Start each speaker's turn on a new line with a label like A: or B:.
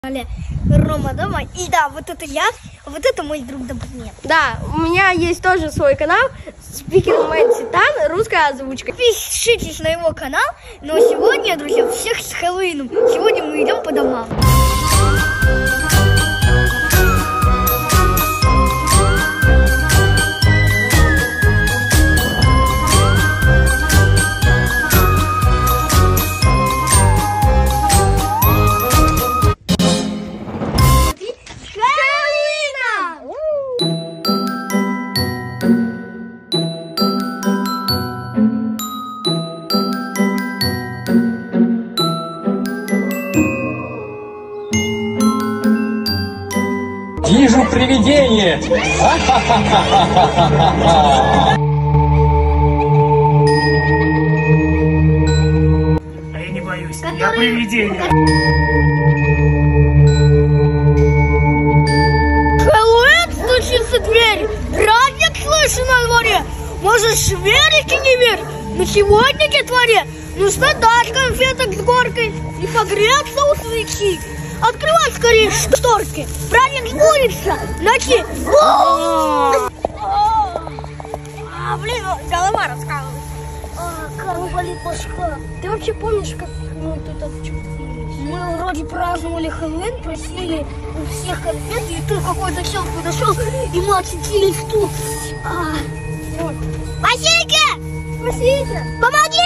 A: Рома дома. И да, вот это я, а вот это мой друг Добрынет.
B: Да, у меня есть тоже свой канал Speaking My Titan, русская озвучка.
A: Подпишитесь на его канал. Но сегодня, друзья, всех с Хэллоуином. Сегодня мы идем по домам.
C: Вижу привидение!
D: А я не боюсь, я привидение.
A: Хэллоуин, стучится дверь, праздник слышу на дворе. Можешь верить и не верь, но сегодня к дворе нужно дать конфеток с горкой и погреться у свечи. Открывай скорее шторки, праздник сбудется, ночи. Блин, голова раскалывается. Как болит башка.
B: Ты вообще помнишь, как мы тут отчувствовались?
A: Мы вроде праздновали Хэллоуин, просили у всех конфет, и тут какой-то чел подошел, и мы очутились тут. Вот. Василька!
B: Спасите!
A: Помоги